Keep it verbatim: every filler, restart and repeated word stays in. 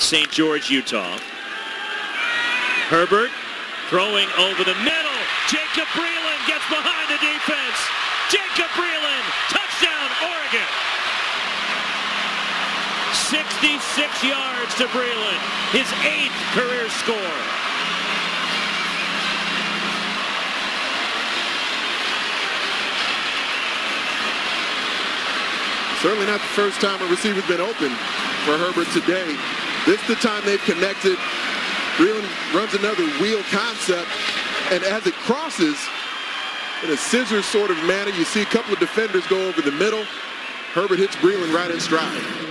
Saint George, Utah. Herbert throwing over the middle. Jacob Breeland gets behind the defense. Jacob Breeland, touchdown, Oregon. sixty-six yards to Breeland, his eighth career score. Certainly not the first time a receiver's been open for Herbert today. This is the time they've connected. Breeland runs another wheel concept, and as it crosses in a scissor sort of manner, you see a couple of defenders go over the middle. Herbert hits Breeland right in stride.